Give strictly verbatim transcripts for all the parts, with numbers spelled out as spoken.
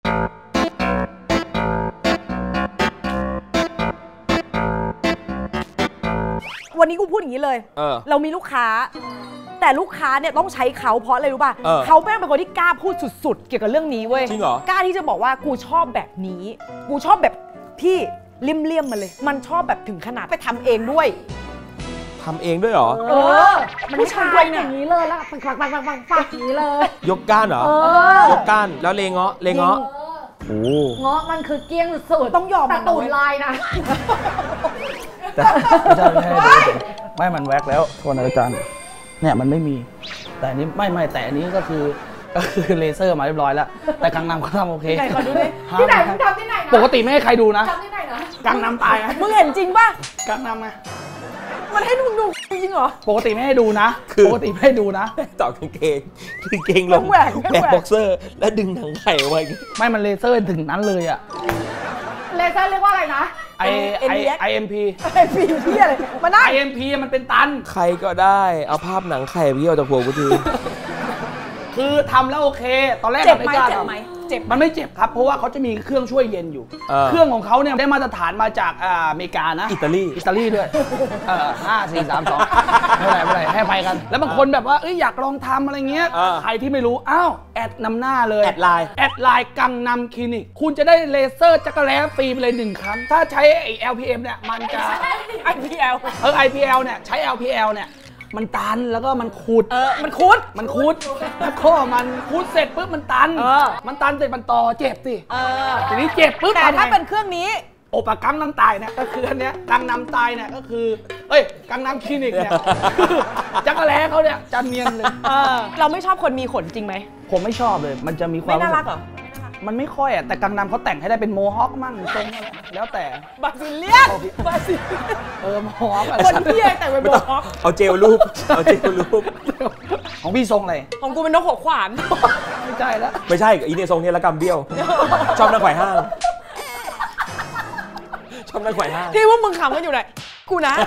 วันนี้กูพูดอย่างนี้เลยเออเรามีลูกค้าแต่ลูกค้าเนี่ยต้องใช้เขาเพราะอะไรรู้ป่ะ เ, เขาแม่งเป็นคนที่กล้าพูดสุดๆเกี่ยวกับเรื่องนี้เว้ยจริงเหรอกล้าที่จะบอกว่ากูชอบแบบนี้กูชอบแบบที่เลี่ยมๆมาเลยมันชอบแบบถึงขนาดไปทำเองด้วยทำเองด้วยเหรอเออมันผู้ชายอย่างนี้เลยแล้วปังปังปังปังปังปังอย่างนี้เลยยกก้านเหรอยกก้านแล้วเลงเงาะเลงเงาะโอ้เงาะมันคือเกี้ยงสุดต้องยอมแต่ตูดลายนะแต่ไม่ใช่ไม่ใช่ไม่มันแว็กแล้วโทษนะอาจารย์เนี่ยมันไม่มีแต่อันนี้ไม่ไม่แต่อันนี้ก็คือก็คือเลเซอร์มาเรียบร้อยแล้วแต่กังนำเขาทำโอเคไหนขอดูดิที่ไหนมึงทำที่ไหนนะปกติไม่ให้ใครดูนะทำที่ไหนนะกังนำตายมึงเห็นจริงป่ะกังนำไงมันให้มึงดูจริงเหรอปกติไม่ให้ดูนะปกติไม่ให้ดูนะต่อกางเกงกางเกงลงแบกบ็อกเซอร์แล้วดึงหนังไข่ออกมาไม่มันเลเซอร์ถึงนั้นเลยอะเลเซอร์เรียกว่าอะไรนะไอไอไอเอ็มพีไอพีที่อะไรมาได้ไอเอ็มพีมันเป็นตันใครก็ได้เอาภาพหนังไข่พี่ออกจากหัวกูทีคือทำแล้วโอเคตอนแรกเจ็บไหมเจ็บไหมเจ็บมันไม่เจ็บครับเพราะว่าเขาจะมีเครื่องช่วยเย็นอยู่เครื่องของเขาเนี่ยได้มาตรฐานมาจากอเมริกานะอิตาลีอิตาลีด้วยเออห้าสี่สามสองไม่ไรไม่ไรให้ไปกันแล้วบางคนแบบว่าเอ้ยอยากลองทำอะไรเงี้ยใครที่ไม่รู้อ้าวแอดนำหน้าเลยแอดไลน์แอดไลน์กังนำคลินิกคุณจะได้เลเซอร์จักรแล้ฟรีไปเลยหนึ่งครั้งถ้าใช้ไอ แอล พี เอ็ม เนี่ยมันจะไอ พี แอลเออ ไอ พี แอล เนี่ยใช้ แอล พี แอล เนี่ยมันตันแล้วก็มันขุดเออมันขุดมันขุดแล้วก็มันขุดเสร็จปุ๊บมันตันมันตันเสร็จมันต่อเจ็บสิทีนี้เจ็บปุ๊บแต่ถ้าเป็นเครื่องนี้โอปะกังน้ำตายเนี่ยก็คืออันเนี้ยกังน้ำตายเนี่ยก็คือเอ้ยกังน้ำคลินิกเนี่ยจักรแล้เขาเนี่ยจันเนียนเลยเราไม่ชอบคนมีขนจริงไหมผมไม่ชอบเลยมันจะมีความไม่น่ารักเหรอมันไม่ค่อยอ่ะแต่กังนำเขาแต่งให้ได้เป็นโมฮอคมั่งตรงแล้วแต่บาซิเลียนบาซิเออโมฮอคคนที่แต่งเป็นโมฮอคเอาเจลรูปเอาเจลรูปของพี่ทรงอะไรของกูเป็นนกหัวขวานไม่ใช่แล้วไม่ใช่อีเนี่ยทรงเนี่ยละกำเบี้ยวชอบนั่งไขว่ห้างชอบนั่งไขว่ห้างที่ว่ามึงขำกันอยู่ไหนกูนะ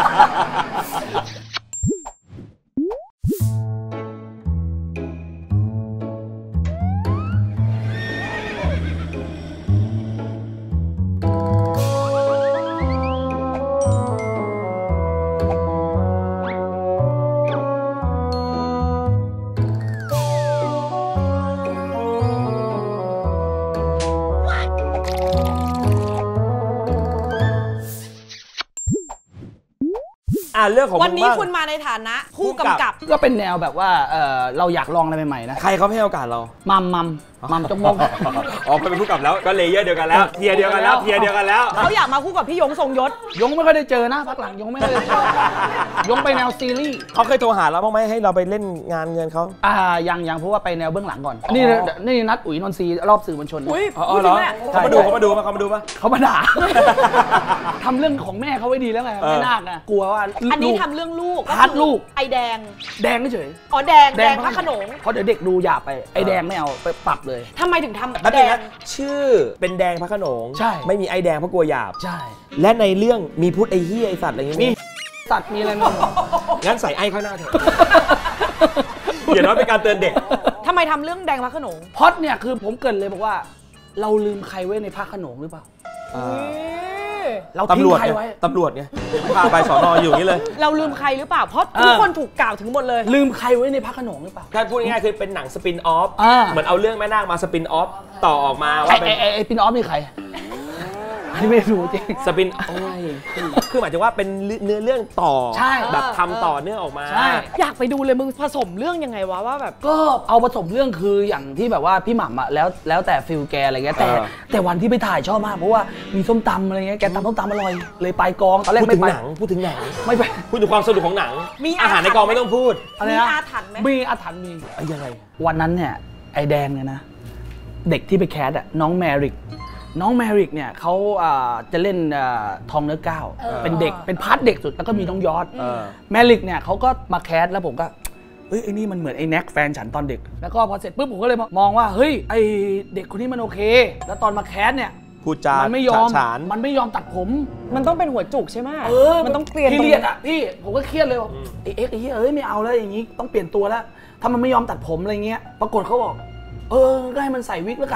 เรื่องของวันนี้คุณมาในฐานะผู้กำกับก็เป็นแนวแบบว่าเออเราอยากลองอะไรใหม่ๆนะใครเขาให้โอกาสเรามัมมัมมัมจงมงอ๋อเป็นผู้กำกับแล้วก็เลเยอร์เดียวกันแล้วเทียเดียวกันแล้วเทียเดียวกันแล้วเขาอยากมาคู่กับพี่ยงทรงยศยงไม่ค่อยได้เจอนะพักหลังยงไม่ค่อยได้เจอยงไปแนวซีรีส์เขาเคยโทรหาเราบ้างไหมให้เราไปเล่นงานเงินเขาอ่ายังยังเพราะว่าไปแนวเบื้องหลังก่อนนี่นี่นัดอุ๋ยนนทรีรอบสื่อมวลชนอุ้ยอ๋อเหรอเขามาดูเขามาดูมาเขามาดูมาเขามาด่าทำเรื่องของแม่เขาไว้ดีแล้วไงไม่น่านะกลัวว่าอันนี้ทำเรื่องลูกพัดลูกไอแดงแดงเฉยอ๋อแดงแดงพระโขนงเพราะเดี๋ยวเด็กดูหยาบไปไอแดงไม่เอาไปปรับเลยทำไมถึงทำแดงชื่อเป็นแดงพระโขนงใช่ไม่มีไอแดงเพราะกลัวหยาบใช่และในเรื่องมีพุทธไอเหี้ยไอสัตว์อะไรอย่างงี้มีสัตว์มีอะไรมั้งงั้นใส่ไอข้างหน้าเถอะอย่าน้อยเป็นการเตือนเด็กทำไมทำเรื่องแดงพระโขนงพอดเนี่ยคือผมเกิดเลยบอกว่าเราลืมใครไว้ในพระโขนงหรือเปล่าเราทิ้งใครไว้ตำรวจไงพาไปสอนออยู่นี่เลยเราลืมใครหรือเปล่าเพราะทุกคนถูกกล่าวถึงหมดเลยลืมใครไว้ในพระโขนงหรือเปล่าถ้าพูดง่ายๆคือเป็นหนังสปินออฟเหมือนเอาเรื่องแม่นาคมาสปินออฟต่อออกมาว่าเป็นไอ้สปินออฟนี่ใครไม่รู้จริงสปินโอ้ยคือหมายถึงว่าเป็นเนื้อเรื่องต่อแบบทำต่อเนื่องออกมาอยากไปดูเลยมึงผสมเรื่องยังไงวะว่าแบบก็เอาผสมเรื่องคืออย่างที่แบบว่าพี่หม่ำอะแล้วแล้วแต่ฟิลแกอะไรเงี้ยแต่แต่วันที่ไปถ่ายชอบมากเพราะว่ามีส้มตำอะไรเงี้ยแกตำส้มตำอร่อยเลยไปกองตอนแรกไม่ไปหนังพูดถึงหนังไม่ไปพูดถึงความสนุกของหนังมีอาหารในกองไม่ต้องพูดมีอาถรรพ์ไหมมีอาถรรพ์มียังไงวันนั้นเนี่ยไอแดงเนี่ยนะเด็กที่ไปแคสอะน้องแมริกน้องแมริกเนี่ยเขาจะเล่นทองเนื้อก้าวเป็นเด็กเป็นพาร์ทเด็กสุดแล้วก็มีน้องยอดแมริกเนี่ยเขาก็มาแคสแล้วผมก็เฮ้ยไอ้นี่มันเหมือนไอ้แน็กแฟนฉันตอนเด็กแล้วก็พอเสร็จปุ๊บผมก็เลยมองว่าเฮ้ยไอ้เด็กคนนี้มันโอเคแล้วตอนมาแคสเนี่ยพูดจามันไม่ยอมมันไม่ยอมตัดผมมันต้องเป็นหัวจุกใช่ไหมเออมันต้องเปลี่ยนพี่เรียดอ่ะพี่ผมก็เครียดเลยไอ้เอ็กไอ้เฮ้ยเอ้ยไม่เอาแล้วอย่างนี้ต้องเปลี่ยนตัวแล้วถ้ามันไม่ยอมตัดผมอะไรเงี้ยปรากฏเขาบอกเออก็ให้มันใส่วิกแล้วกัน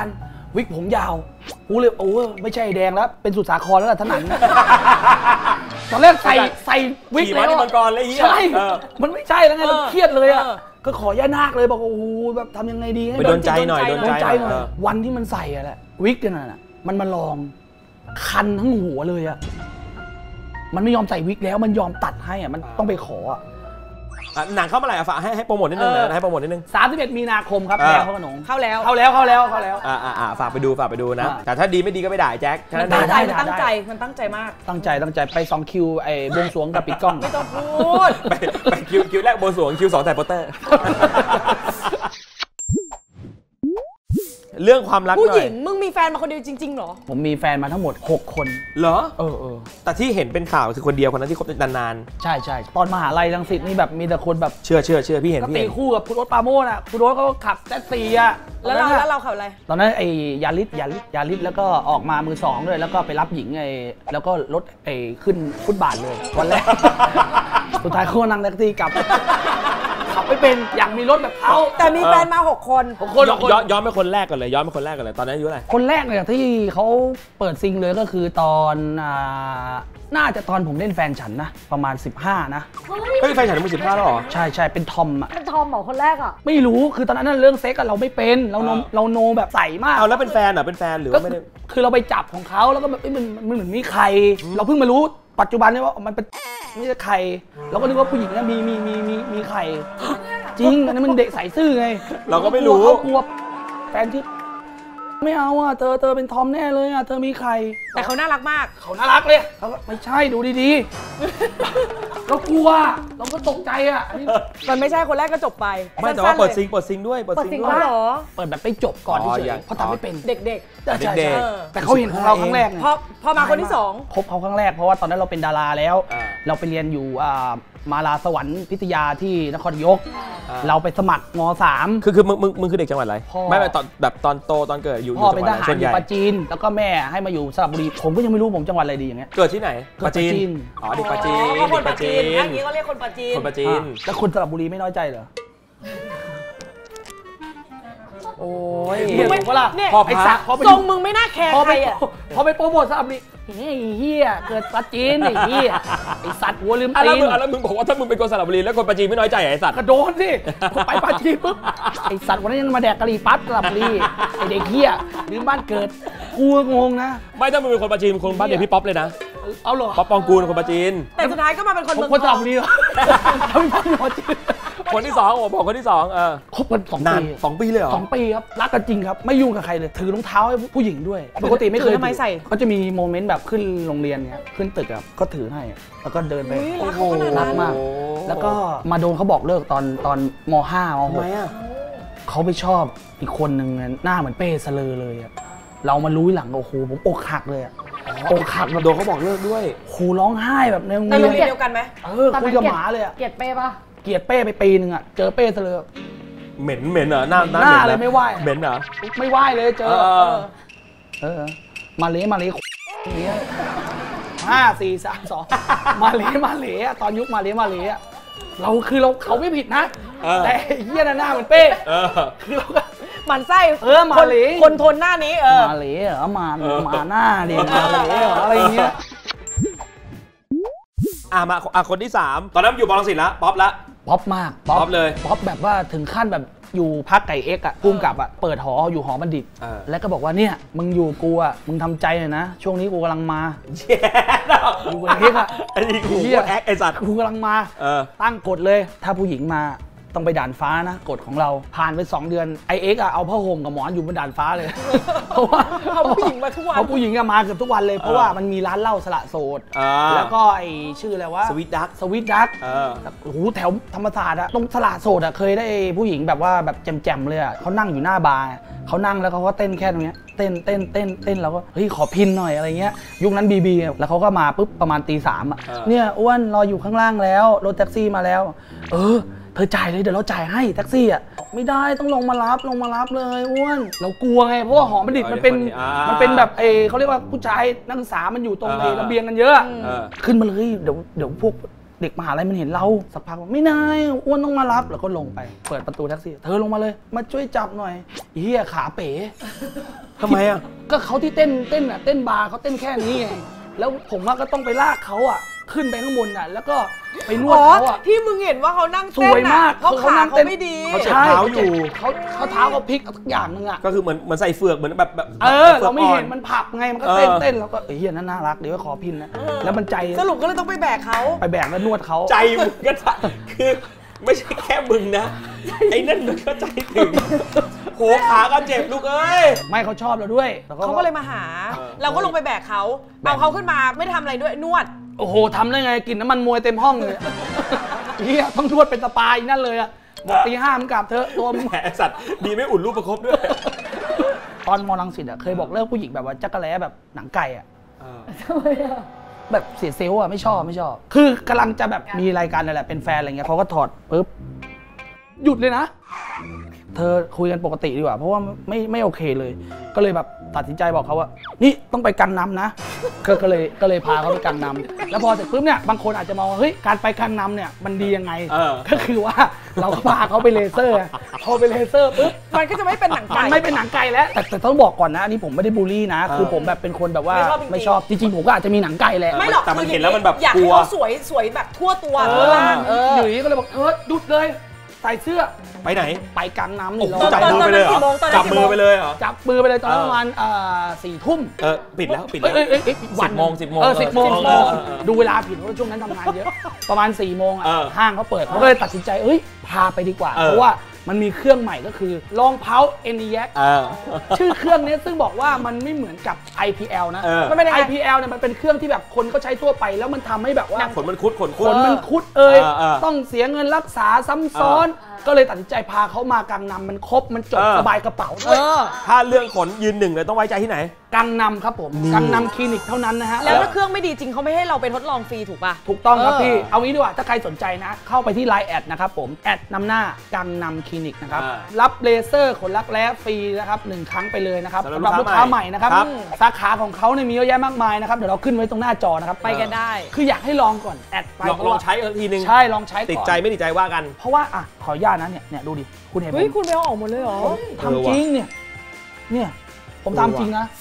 วิกผมยาวกูเลยโอ้ไม่ใช่แดงแล้วเป็นสุดสาครแล้วล่ะถนัดตอนแรกใส่ใส่วิกแล้วใช่มันไม่ใช่แล้วไงเราเครียดเลยอ่ะก็ขอย่านาคเลยบอกโอ้โหแบบทำยังไงดีให้โดนใจหน่อยโดนใจหน่อยวันที่มันใส่อะแหละวิกกันน่ะมันมาลองคันทั้งหัวเลยอ่ะมันไม่ยอมใส่วิกแล้วมันยอมตัดให้อ่ะมันต้องไปขออ่ะหนังเข้ามาไหร่อ่ะฝากให้ให้โปรโมทนิดนึงนะให้โปรโมทนิดนึงสามสิบเอ็ดมีนาคมครับแก้วพระโขนงเข้าแล้วเข้าแล้วเข้าแล้วเข้าแล้วอ่าอ่าฝากไปดูฝากไปดูนะแต่ถ้าดีไม่ดีก็ไม่ด่าแจ็คมันตั้งใจมันตั้งใจมันตั้งใจมากตั้งใจตั้งใจไปสองคิวไอ้บวงสรวงกับปิดกล้องไม่ต้องพูดไปไปคิวคิวแรกบวงสรวงคิวสองแต่โปสเตอร์เรื่องความรักผู้หญิงมึงมีแฟนมาคนเดียวจริงๆเหรอผมมีแฟนมาทั้งหมดหกคนเหรอเออเออแต่ที่เห็นเป็นข่าวคือคนเดียวคนนั้นที่คบนานๆใช่ใช่ตอนมหาลัยรังสิตนี่แบบมีแต่คนแบบเชื่อเชื่อเชื่อพี่เห็นพี่ตีคู่กับคุณโอ๊ตปาโมชอ่ะคุณโอ๊ตเขาขับแท็กซี่อ่ะแล้วเราแล้วเราขับอะไรตอนนั้นไอ้ยาริสยาริสยาริสแล้วก็ออกมามือสองด้วยแล้วก็ไปรับหญิงไอ้แล้วก็รถไอ้ขึ้นฟุตบาทเลยวันแรกสุดท้ายเขานั่งแท็กซี่กลับขับไม่เป็นอยากมีรถแบบเขาแต่มีแฟนมาหกคนหกคนย้อนย้อนไปคนแรกก่อนเลยย้อนไปคนแรกก่อนเลยตอนนั้นอายุอะไรคนแรกเนี่ยที่เขาเปิดซิงเลยก็คือตอนน่าจะตอนผมเล่นแฟนฉันนะประมาณสิบห้านะเฮ้ยแฟนฉันมึงสิบห้าแล้วเหรอใช่ใช่เป็นทอมอ่ะเป็นทอมเหรอคนแรกอ่ะไม่รู้คือตอนนั้นเรื่องเซ็กเราไม่เป็นเราโนเราโนแบบใส่มากเอาแล้วเป็นแฟนเหรอเป็นแฟนหรือว่าไม่ได้คือเราไปจับของเขาแล้วก็แบบมันมันเหมือนมีใครเราเพิ่งมารู้ปัจจุบันนี้ว่ามันเป็นไม่ใช่ใครเราก็นึกว่าผู้หญิงเนี่ยมีมีมีมีมีใครจริงอันนั้นมันเด็กใส่ซื่อไงเราก็ไม่รู้เขากลัวแฟนที่ไม่เอาอ่ะเธอเธอเป็นทอมแน่เลยอ่ะเธอมีใครแต่เขาน่ารักมากเขาน่ารักเลยเขาไม่ใช่ดูดีๆเรากลัวเราก็ตกใจอ่ะมันไม่ใช่คนแรกก็จบไปไม่แต่ว่าเปิดซิงเปิดซิงด้วยเปิดซิงด้วยเหรอเปิดแบบไปจบก่อนเฉยๆเพราะทำไม่เป็นเด็กๆใช่แต่เขาเห็นของเราครั้งแรกพอพอมาคนที่สองคบเขาครั้งแรกเพราะว่าตอนนั้นเราเป็นดาราแล้วเราไปเรียนอยู่มาลาสวรรค์พิทยาที่นครนายกเราไปสมัครม.สามคือคือมึงมึงมึงคือเด็กจังหวัดอะไรไม่ไม่ตอนแบบตอนโตตอนเกิดอยู่พ่อเป็นทหารอยู่ปราจีนแล้วก็แม่ให้มาอยู่สระบุรีผมก็ยังไม่รู้ผมจังหวัดอะไรดีอย่างเงี้ยเกิดที่ไหนปราจีนอ๋อเด็กปราจีนคนปราจีนอย่างนี้ก็เรียกคนปราจีนคนปราจีนแล้วคนสระบุรีไม่น้อยใจเหรอโอ้ยเห็นว่าล่ะเนี่ยไอ้สักทรงมึงไม่น่าแคร์ใครอ่ะพอไปโปรโมทสระบุรีไอ้เหี้ยเกิดปราจีนไอ้เหี้ยไอ้สัตว์หัวลืมตีนแล้วมึงบอกว่าถ้ามึงเป็นคนสระบุรีแล้วคนปราจีนไม่น้อยใจไอ้สัตว์กระโดดสิไปปราจีนปุ๊บไอ้สัตว์วันนั้นยังมาแดกกะหรี่ปั๊บสระบุรีไอ้เด็กเหี้ยลืมบ้านเกิดกูงงนะไม่ถ้ามึงเป็นคนปราจีนคนบ้านเดียวพี่ป๊อปเลยนะเอาเหรอป๊อปปองกูลคนปราจีนแต่สุดท้ายก็มาเป็นคนเมืองคนสระบุรีเหรอคนที่สองโอ้บอกคนที่สองเออคบกันสองปีสองปีเลยเหรอสองปีครับรักกันจริงครับไม่ยุ่งกับใครเลยถือรองเท้าให้ผู้หญิงด้วยปกติไม่เคยทำไมใส่เขาจะมีโมเมนต์แบบขึ้นโรงเรียนเนี้ยขึ้นตึกอ่ะก็ถือให้แล้วก็เดินไปโอ้โหรักมากแล้วก็มาโดนเขาบอกเลิกตอนตอนม.ห้าม.หกเขาไปชอบอีกคนหนึ่งหน้าเหมือนเป้เสลอเลยอ่ะเรามารู้หลังโอ้โหผมอกหักเลยอ่ะอกหักมาโดนเขาบอกเลิกด้วยครูร้องไห้แบบในโรงเรียนเดียวกันไหมเออคุยกับหมาเลยเกลียดเป้ปะเกลียดเป้ไปปีนึงอ่ะเจอเป้เสลอเหม็นเหม็นเหรอหน้าหน้าเลยไม่ไหวเหม็นเหรอไม่ไหวเลยเจอเออมาเละมาเละนี้ห้าสี่สามสองมาเละมาเละตอนยุคมาเละมาเละเราคือเราเขาไม่ผิดนะแต่เหี้ยหน้าเหมือนเป้คือเรามันไส้เออมาเละคนทนหน้านี้เออมาเละเหรอมามาหน้าดิมาเละเหรออะไรเงี้ยอ่ะมาอ่ะคนที่สามตอนนั้นอยู่บอลสิทธิ์แล้วป๊อปละป๊อปมากป๊อปเลยป๊อปแบบว่าถึงขั้นแบบอยู่พักไก่เอ็กอะพุ่มกับอะเปิดหออยู่หอบัณฑิตแล้วก็บอกว่าเนี่ยมึงอยู่กูอะมึงทำใจหน่อยนะช่วงนี้กูกำลังมาอยู่ไก่เอ็กอะไอ้นี่กูแอคไอ้สัตว์กูกำลังมาตั้งกฎเลยถ้าผู้หญิงมาต้องไปด่านฟ้านะกฎของเราผ่านไปสองเดือนไอเอ็กอะเอาผ้าห่มกับหมอนอยู่บนด่านฟ้าเลยเพราะว่าเขาผู้หญิงมาทุกวันเขาผู้หญิงมาเกือบทุกวันเลยเพราะว่ามันมีร้านเหล้าสละโสดแล้วก็ไอชื่ออะไรวะสวิตดักสวิตดักโอ้โหแถวธรรมศาสตร์อะตรงสละโสดอะเคยได้ผู้หญิงแบบว่าแบบแจ่มๆเลยอะเขานั่งอยู่หน้าบาร์เขานั่งแล้วเขาก็เต้นแค่ตรงเนี้ยเต้นเต้นเต้นเต้นแล้วก็เฮ้ยขอพินหน่อยอะไรเงี้ยยุคนั้นบีบีแล้วเขาก็มาปุ๊บประมาณตีสามอะเนี่ยอ้วนรออยู่ข้างล่างแล้วรถแท็กซี่มาแล้วเออเธอจ่ายเลยเดี๋ยวเราจ่ายให้แท็กซี่อ่ะไม่ได้ต้องลงมารับลงมารับเลยอ้วนเรากลัวไงเพราะว่าหอบัณฑิตมันเป็นมันเป็นแบบเอเขาเรียกว่าผู้ชายนักศึกษามันอยู่ตรงไอ้ระเบียงกันเยอะขึ้นมาเลยเดี๋ยวเดี๋ยวพวกเด็กมหาลัยมันเห็นเราสักพักไม่นายอ้วนต้องมารับแล้วก็ลงไปเปิดประตูแท็กซี่เธอลงมาเลยมาช่วยจับหน่อยเฮียขาเป๋ทำไมอ่ะก็เขาที่เต้นเต้นอ่ะเต้นบาร์เขาเต้นแค่นี้ไงแล้วผมว่าก็ต้องไปลากเขาอ่ะขึ้นไปข้างบนอ่ะแล้วก็ไปนวดเขาอ่ะที่มึงเห็นว่าเขานั่งเต้นสวยมากเพราะขาเขาไม่ดีเขาเจ็บเท้าอยู่เขาเขาเท้าเขาพลิกทุกอย่างนึงอ่ะก็คือเหมือนเหมือนใส่เฟือกเหมือนแบบแบบเออเราไม่เห็นมันผับไงมันก็เต้นเต้นแล้วก็เฮียน่ารักเดี๋ยวขอพินนะแล้วมันใจสรุปก็เลยต้องไปแบกเขาไปแบกแล้วนวดเขาใจมึงก็คือไม่ใช่แค่มึงนะไอ้นั่นมันก็ใจถึงโหขาก็เจ็บลูกเอ้ยไม่เขาชอบเราด้วยเขาก็เลยมาหาเราก็ลงไปแบกเขาเอาเขาขึ้นมาไม่ทำอะไรด้วยนวดโอ้โหทำได้ไงกินน้ำมันมวยเต็มห้องเลยเฮียต้องนวดเป็นสปาอีกนั่นเลยอะบอกตีห้ามึงกลับเถอะตัวมึงแหมสัตว์ดีไม่อุ่นรูปประคบด้วยตอนมอลังสิตอะเคยบอกเลิกผู้หญิงแบบว่าจักรแล้แบบหนังไก่อะทำไมอะแบบเสียเซลล์อะไม่ชอบไม่ชอบคือกำลังจะแบบมีรายการอะไรแหละเป็นแฟนอะไรเงี้ยเขาก็ถอดปุ๊บหยุดเลยนะเธอคุยกันปกติดีกว่าเพราะว่าไม่ไม่โอเคเลยก็เลยแบบตัดสินใจบอกเขาว่านี่ต้องไปกังนำนะก็เลยก็เลยพาเขาไปกังนำแล้วพอเสร็จปุ๊บเนี่ยบางคนอาจจะมองว่าเฮ้ยการไปกังนำเนี่ยมันดียังไงก็คือว่าเราพาเขาไปเลเซอร์พอไปเลเซอร์ปุ๊บมันก็จะไม่เป็นหนังไก่ไม่เป็นหนังไก่แล้วแต่แต่ต้องบอกก่อนนะอันนี้ผมไม่ได้บูลลี่นะคือผมแบบเป็นคนแบบว่าไม่ชอบจริงๆผมก็อาจจะมีหนังไก่แหละไม่หรอกแต่มันเห็นแล้วมันแบบอยากให้เขาสวยสวยแบบทั่วตัวทั่วร่างอยู่นี้ก็เลยบอกเออดุดเลยใส่เสื้อไปไหนไปกลางน้ำนี่จับมือไปเลยเหรอจับมือไปเลยเหรอจับมือไปเลยตอนประมาณสี่ทุ่มเออปิดแล้วปิดแล้ววันโมงสิบโมงเออสิบโมงดูเวลาผิดเพราะช่วงนั้นทำงานเยอะประมาณสี่โมงอ่ะห้างเขาเปิดเขาก็เลยตัดสินใจเอ้ยพาไปดีกว่าเพราะว่ามันมีเครื่องใหม่ก็คือรองเท้า เอ็น อี เอ็กซ์ ชื่อเครื่องนี้ซึ่งบอกว่ามันไม่เหมือนกับ ไอ พี แอล นะมันไม่ได้ ไอ พี แอล เนี่ยมันเป็นเครื่องที่แบบคนก็ใช้ทั่วไปแล้วมันทำให้แบบว่าขนมันคุดขนคุดขนมันคุดเอ่ยต้องเสียเงินรักษาซ้ำซ้อนก็เลยตัดสินใจพาเขามากังนำมันครบมันจบสบายกระเป๋าด้วยถ้าเรื่องขนยืนหนึ่งเลยต้องไว้ใจที่ไหนกังนำครับผมกังนำคลินิกเท่านั้นนะฮะแล้วถ้าเครื่องไม่ดีจริงเขาไม่ให้เราไปทดลองฟรีถูกป่ะถูกต้องครับพี่เอางี้ดีกว่าถ้าใครสนใจนะเข้าไปที่ ไลน์ แอดนะครับผมแอดนำหน้ากังนำคลินิกนะครับรับเลเซอร์ขนรักแร้ฟรีนะครับหนึ่งครั้งไปเลยนะครับสำหรับลูกค้าใหม่นะครับสาขาของเขาเนี่ยมีเยอะแยะมากมายนะครับเดี๋ยวเราขึ้นไว้ตรงหน้าจอนะครับไปกันได้คืออยากให้ลองก่อนแอดไปลองใช้ทีนึงใช่ลองใช้ก่อนติดใจไม่ติดใจว่ากันเพราะว่าอ่ะขออนุญาตนะเนี่ยเนี่ยดูดิคุณเห็นไหมเฮ้ยคุณไปเอาออกหมดเลยเหรอทำจริงเนี่ยเนี่ยผมทำจริงนะ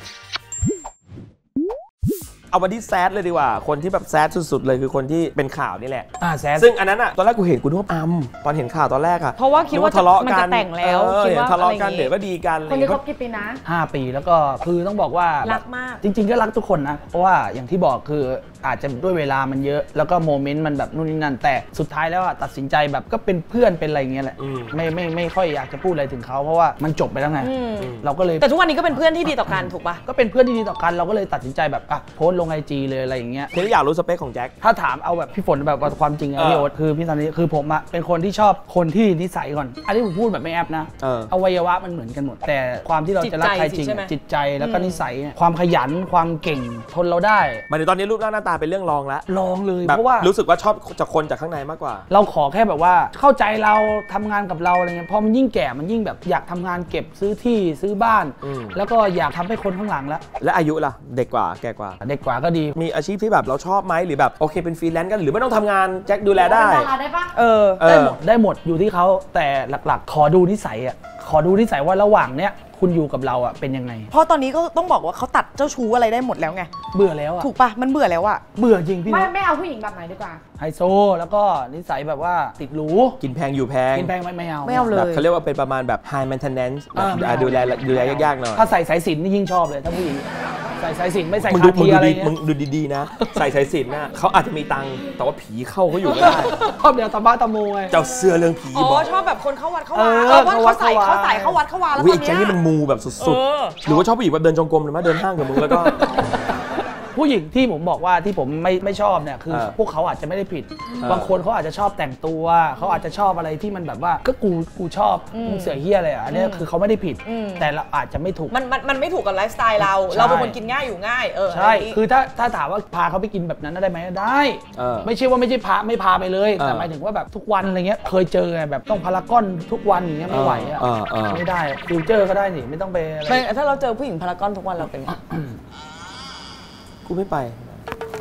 เอาวันที่แซดเลยดีกว่าคนที่แบบแซดสุดๆเลยคือคนที่เป็นข่าวนี่แหละอ่าแซดซึ่งอันนั้นอ่ะตอนแรกกูเห็นกูนึกว่าอัมตอนเห็นข่าวตอนแรกอ่ะเพราะว่าคิดว่าทะเลาะกันแต่งแล้วคิดว่าทะเลาะกันเดี๋ยวก็ดีกันคนนี้คบกี่ปีนะห้าปีแล้วก็คือต้องบอกว่ารักมากจริงๆก็รักทุกคนนะเพราะว่าอย่างที่บอกคืออาจจะด้วยเวลามันเยอะแล้วก็โมเมนต์มันแบบนู่นนี่นั่นแต่สุดท้ายแล้วตัดสินใจแบบก็เป็นเพื่อนเป็นอะไรเงี้ยแหละไม่ไม่ไม่ค่อยอยากจะพูดอะไรถึงเขาเพราะว่ามันจบไปแล้วไงเราก็เลยแต่ทุกวันนี้ก็เป็นเพื่อนที่ดีต่อกันถูกป่ะก็เป็นเพื่อนที่ดีต่อกันเราก็เลยตัดสินใจแบบอ่ะโพสต์ลงไอจีเลยอะไรอย่างเงี้ยทีนี้อยากรู้สเปคของแจ็คถ้าถามเอาแบบพี่ฝนแบบความจริงอะพี่โอ๊ตคือพี่ซันนี่คือผมอะเป็นคนที่ชอบคนที่นิสัยก่อนอันนี้ผมพูดแบบไม่แอบนะอวัยวะมันเหมือนกันหมดแต่ความที่เราจะรักใครจริงจิตใจแล้วก็นิสัยความขยันความเก่งทนเราได้มาในตอนนี้รูปร่างหน้าตาเป็นเรื่องรองแล้วลองเลยเพราะว่ารู้สึกว่าชอบจากคนจากข้างในมากกว่าเราขอแค่แบบว่าเข้าใจเราทำงานกับเราอะไรเงี้ยพอมันยิ่งแก่มันยิ่งแบบอยากทำงานเก็บซื้อที่ซื้อบ้านแล้วก็อยากทำให้คนข้างหลังแล้วและอายุล่ะเด็กกว่าแก่กว่าเด็กกว่าก็ดีมีอาชีพที่แบบเราชอบไหมหรือแบบโอเคเป็นฟรีแลนซ์กันหรือไม่ต้องทำงานแจ็คดูแลได้ได้ปะเออได้หมดได้หมดอยู่ที่เขาแต่หลักๆขอดูนิสัยอ่ะขอดูนิสัยว่าระหว่างเนี้ยคุณอยู่กับเราอ่ะเป็นยังไงเพราะตอนนี้ก็ต้องบอกว่าเขาตัดเจ้าชู้อะไรได้หมดแล้วไงเบื่อแล้วอ่ะถูกปะมันเบื่อแล้วอ่ะเบื่อจริงพี่ไม่ไม่เอาผู้หญิงแบบไหนดีกว่าไฮโซแล้วก็นิสัยแบบว่าติดหรูกินแพงอยู่แพงกินแพงไม่ไม่เอาไม่เอาเลยเขาเรียกว่าเป็นประมาณแบบ high maintenance ดูแลดูแลยากๆหน่อยถ้าใส่สายสิญจน์นี่ยิ่งชอบเลยถ้าผู้หญิงใส่สายสิญจน์ไม่ใส่คาทีอะไรเงี้ยมึงดูดีๆนะใส่สายสิญจน์นะเขาอาจจะมีตังค์แต่ว่าผีเข้าเขาอยู่ไม่ได้ชอบเดี๋ยวตาบ้าตาโมไงเจ้าเสื้อเรื่องผีอ๋อชอบแบบคนเข้าวัดเข้าวาเออเขาใส่เขาใส่เข้าวัดเข้าวาแล้วตอนนี้นี่มันมูแบบสุดๆหรือว่าชอบผู้หญิงแบบเดินจงกรมหรือว่าเดินห้างกับมึงแล้วก็ผู้หญิงที่ผมบอกว่าที่ผมไม่ไม่ชอบเนี่ยคือพวกเขาอาจจะไม่ได้ผิดบางคนเขาอาจจะชอบแต่งตัวเขาอาจจะชอบอะไรที่มันแบบว่าก็กูกูชอบมึงเสือเหี้ยอะไรอ่ะอันนี้คือเขาไม่ได้ผิดแต่เราอาจจะไม่ถูกมันมันมันไม่ถูกกับไลฟ์สไตล์เราเราเป็นคนกินง่ายอยู่ง่ายเออใช่คือถ้าถ้าถามว่าพาเขาไปกินแบบนั้นได้ไหมได้ไม่ใช่ว่าไม่ใช่พาไม่พาไปเลยแต่หมายถึงว่าแบบทุกวันอะไรเงี้ยเคยเจอไงแบบต้องพารากอนทุกวันอย่างเงี้ยไม่ไหวอ่ะไม่ได้ฟิวเจอร์ก็ได้สิไม่ต้องไปไม่ถ้าเราเจอผู้หญิงพารากอนทุกวันเราเป็นกูไม่ไป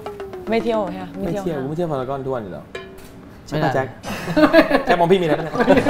ไม่เที่ยวใช่ไหมไม่เที่ยวกูไม่เที่ยวพารากอนทุกวันอยู่แล้วใช่ไหมแจ็คแจ็คมองพี่มีอะไรไหม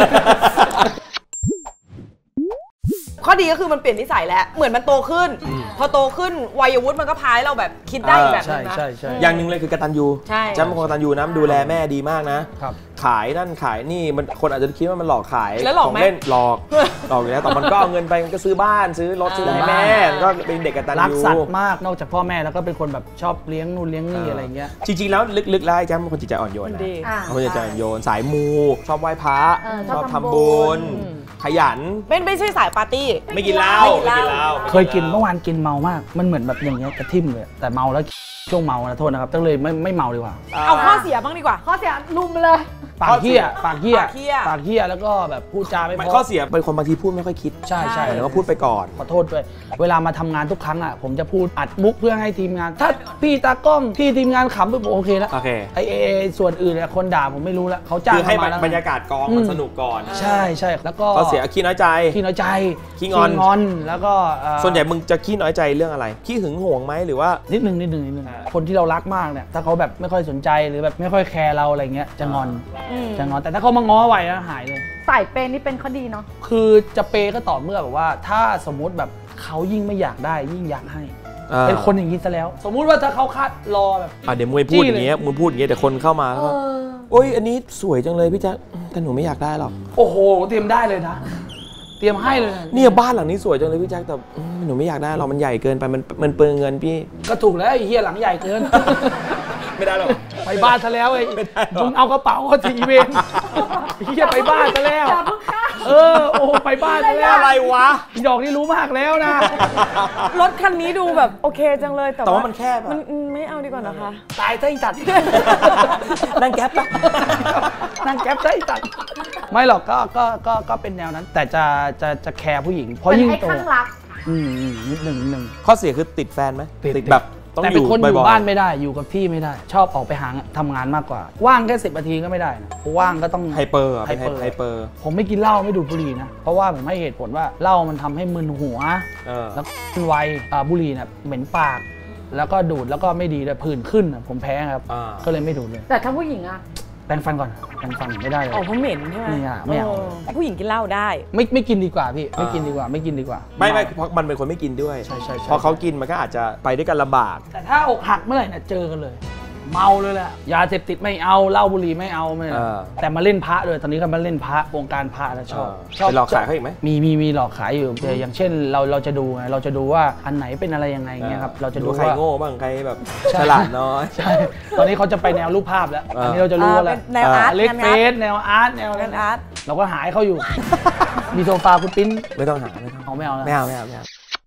ข้อดีก็คือมันเปลี่ยนนิสัยแล้วเหมือนมันโตขึ้นพอโตขึ้นวัยวุฒิมันก็พาให้เราแบบคิดได้แบบนึงนะอย่างหนึ่งเลยคือกตัญญูใช่แจ็คเป็นคนกตัญญูนะดูแลแม่ดีมากนะขายนั่นขายนี่มันคนอาจจะคิดว่ามันหลอกขายของเล่นหลอกหลอกอยู่แล้วแต่มันก็เอาเงินไปมันก็ซื้อบ้านซื้อรถซื้อให้แม่ก็เป็นเด็กกตัญญูรักสัตว์มากนอกจากพ่อแม่แล้วก็เป็นคนแบบชอบเลี้ยงนู่นเลี้ยงนี่อะไรเงี้ยจริงๆแล้วลึกๆแล้วแจ็คเป็นคนจิตใจอ่อนโยนนะเขาเป็นจิตใจอ่อนโยนสายมูชอบไหว้พระชอบทำบุญขยันไม่ไม่ใช่สายปาร์ตี้ไม่กินเหล้าไม่กินเหล้าเคยกินเมื่อวานกินเมามากมันเหมือนแบบอย่างเงี้ยกระทิ่มเลยแต่เมาแล้วช่วงเมานะโทษนะครับต้องเลยไม่ไม่เมาดีกว่าเอาข้อเสียบ้างดีกว่าข้อเสียลุมเลยปากเหี้ยปากเหี้ยปากเหี้ยแล้วก็แบบพูดจาไม่เพราะข้อเสียเป็นคนบางทีพูดไม่ค่อยคิดใช่ใช่แล้วก็พูดไปก่อนขอโทษด้วยเวลามาทำงานทุกครั้งอ่ะผมจะพูดอัดมุกเพื่อให้ทีมงานถ้าพี่ตากล้องพี่ทีมงานขำปุ๊บโอเคแล้วโอเคไอเอส่วนอื่นเนี่ยคนด่าผมไม่รู้แล้วเขาจ้างให้บรรยากาศกองมันสนุกก่อนใช่ใช่แล้วก็ข้อเสียขี้น้อยใจขี้น้อยใจขี้งอนงอนแล้วก็ส่วนใหญ่มึงจะขี้น้อยใจเรื่องอะไรขี้หึงหวงไหมหรือว่านิดนึงนิดนึงนิดนึงคนที่เรารักมากเนี่ยถ้าเขาแบบไม่ค่อยสนใจหรือแบบไม่ค่อยแคร์เราอะไรเงี้ยจะงอนจะงอนแต่ถ้าเขามาง้อไหวนะหายเลยสายเปย์นี่เป็นข้อดีเนาะคือจะเปย์ก็ต่อเมื่อแบบว่าถ้าสมมุติแบบเขายิ่งไม่อยากได้ยิ่งอยากให้เป็นคนอย่างนี้ซะแล้วสมมุติว่าถ้าเขาคัดรอแบบเดี๋ยวมึงพูดอย่างเงี้ยมึงพูดอย่างเงี้ยแต่คนเข้ามาแล้วโอ้ยอันนี้สวยจังเลยพี่แจ๊คแต่หนูไม่อยากได้หรอกโอ้โหเตรียมได้เลยนะเตรียมให้เลยเนี่ยบ้านหลังนี้สวยจังเลยพี่แจ๊คแต่หนูไม่อยากได้หรอกมันใหญ่เกินไปมันมันเปลืองเงินพี่ก็ถูกแล้วไอ้เหี้ยหลังใหญ่เกินไม่ได้หรอกไปบ้านซะแล้วไอ้มึงเอากระเป๋าเขาทีเวนเหี้ยไปบ้านซะแล้วเออโอ้ไปบ้านซะแล้วอะไรวะดอกนี่รู้มากแล้วนะรถคันนี้ดูแบบโอเคจังเลยแต่ว่ามันแคบมันไม่เอาดีกว่านะคะตายซะไอ้ตัดนั่งแก๊ปปะนั่งแก๊ปซะไอ้ตัดไม่หรอกก็ก็ก็ก็เป็นแนวนั้นแต่จะจะจะแคร์ผู้หญิงเพราะยิ่งโตอืมนิดหนึ่งนิดหนึ่งข้อเสียคือติดแฟนไหมติดแบบแต่เป็นคนอยู่บ้านไม่ได้อยู่กับที่ไม่ได้ชอบออกไปหาทำงานมากกว่าว่างแค่สิบนาทีก็ไม่ได้นะว่างก็ต้องไฮเปอร์ไฮเปอร์ไฮเปอร์ผมไม่กินเหล้าไม่ดูดบุหรี่นะเพราะว่าผมให้เหตุผลว่าเหล้ามันทำให้มึนหัวแล้วไวบุหรี่เนี่ยเหม็นปากแล้วก็ดูดแล้วก็ไม่ดีเลยผื่นขึ้นผมแพ้ครับก็เลยไม่ดูดเลยแต่ถ้าผู้หญิงอะแปรงฟันก่อนแปรงฟันไม่ได้เลยอ๋อเพราะเหม็นใช่ไหมไม่เอาไม่เอาผู้หญิงกินเหล้าได้ไม่ไม่กินดีกว่าพี่ไม่กินดีกว่าไม่กินดีกว่าไม่ไม่เพราะมันเป็นคนไม่กินด้วยใช่ใช่พอเขากินมันก็อาจจะไปด้วยกันลำบากแต่ถ้าอกหักเมื่อไหร่เนี่ยเจอกันเลยเมาเลยแหละยาเสพติดไม่เอาเหล้าบุหรี่ไม่เอาไม่แต่มาเล่นพระเลยตอนนี้ก็มาเล่นพระวงการพระแล้วชอบชอบหลอกขายเขาอีกไหมมีมีมีหลอกขายอยู่อย่างเช่นเราเราจะดูไงเราจะดูว่าอันไหนเป็นอะไรยังไงเงี้ยครับเราจะดูว่าใครโง่บ้างใครแบบฉลาดน้อยใช่ตอนนี้เขาจะไปแนวรูปภาพแล้วอันนี้เราจะรู้แล้วแนวอาร์ตเล็กเฟสแนวอาร์ตแนวอาร์ตเราก็หายเขาอยู่มีโซฟาคุณปิ้นไม่ต้องหาไม่ต้องเอาไม่เอาแล้วไม่เอาไม่เอาไม่เอา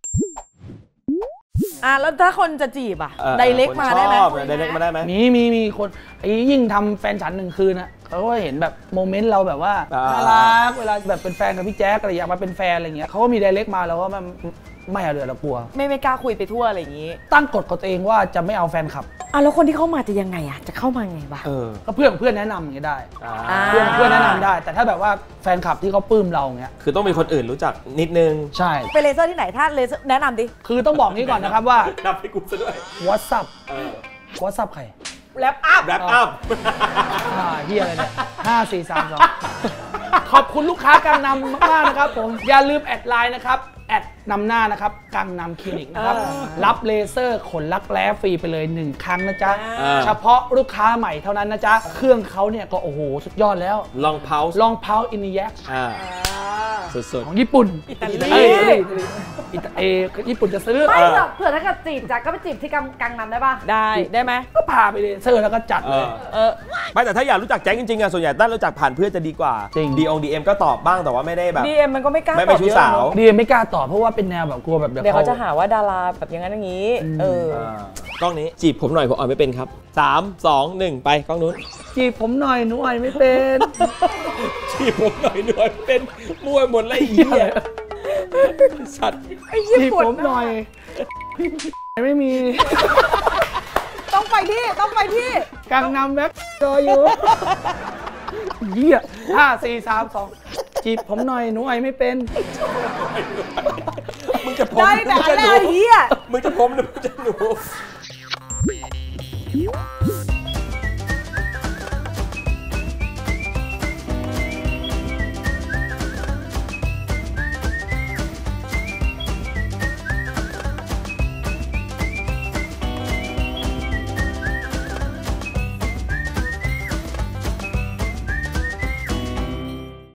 อ่ะแล้วถ้าคนจะจีบอ่ะไดเรกมาได้ไหมไดเรกมาได้ไหมมีมีมีคนไอ้ยิ่งทำแฟนฉันหนึ่งคืนนะเขาก็เห็นแบบโมเมนต์เราแบบว่าน่ารักเวลาแบบเป็นแฟนกับพี่แจ๊คอะไรอยากมาเป็นแฟนอะไรเงี้ยเขาก็มีไดเรกมาแล้วก็มันไม่เอาเลยเรากลัวไม่ไม่กล้าคุยไปทั่วอะไรอย่างงี้ตั้งกฎกับตัวเองว่าจะไม่เอาแฟนคลับอ่ะแล้วคนที่เข้ามาจะยังไงอ่ะจะเข้ามาไงบ้างก็เพื่อนเพื่อนแนะนำอย่างเงี้ยได้เพื่อนเพื่อนแนะนำได้แต่ถ้าแบบว่าแฟนคลับที่เขาปลื้มเราเงี้ยคือต้องมีคนอื่นรู้จักนิดนึงใช่ไปเลเซอร์ที่ไหนถ้าเลเซอร์แนะนำดิคือต้องบอกนี้ก่อนนะครับว่านับให้กูซะด้วย WhatsApp WhatsApp ใครแรปอัพแรปอัพเฮียอะไรเนี่ยห้าสี่สามสองขอบคุณลูกค้ากังนำมากๆนะครับผมอย่าลืมแอดไลน์นะครับแอดนำหน้านะครับกังนำคลินิกนะครับรับเลเซอร์ขนรักแร้ฟรีไปเลยหนึ่งครั้งนะจ๊ะเฉพาะลูกค้าใหม่เท่านั้นนะจ๊ะเครื่องเขาเนี่ยก็โอ้โหสุดยอดแล้วลองเพาส์ลองเพาส์อินเน็กซ์สุดๆของญี่ปุ่นอิตาลีเอญี่ปุ่นจะซื้อไม่หรอกเผื่อถ้าเกิดจีบจ๊ะก็ไปจีบที่กังนำได้ป่ะได้ได้ไหมก็พาไปเลเซอร์แล้วก็จัดเลยเออไม่แต่ถ้าอยากรู้จักแจ็คจริงๆอะส่วนใหญ่ตั้งรู้จักผ่านเพื่อนจะดีกว่าดีองดีเอ็มก็ตอบบ้างแต่ว่าไม่ได้แบบดีเอ็มมันก็ไม่กล้าตอบไม่ชู้สาวดีเอ็มไม่กล้าตอบเพราะว่าเป็นแนวแบบกลัวแบบเดี๋ยวเขาจะหาว่าดาราแบบอย่างนั้นอย่างนี้เออกล้องนี้จีบผมหน่อยผมอ่อยไม่เป็นครับสาม สอง หนึ่งไปกล้องนู้นจีบผมหน่อยหนูอ่อยไม่เป็นจีบผมหน่อยหนูอ่อยเป็นมั่วหมดเลยเหี้ยสัตว์จีบผมหน่อยไม่มีต้องไปที่ต้องไปที่กังนำแบ็คโดอยู่เหี้ยห้าสี่สามสองจีบผมหน่อยหนูอ่อยไม่เป็นมึงจะผมได้แต่อะไรเหี้ยมึงจะผมหรือมึงจะหนู